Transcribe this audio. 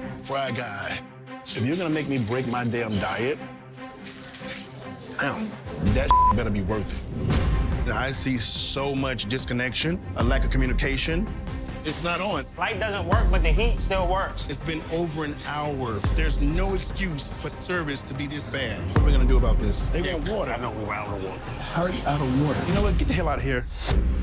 Fry guy. If you're gonna make me break my damn diet, damn, that better be worth it. I see so much disconnection, a lack of communication. It's not on. Light doesn't work, but the heat still works. It's been over an hour. There's no excuse for service to be this bad. What are we gonna do about this? They want water. I know we're out of water. How are you out of water? You know what? Get the hell out of here.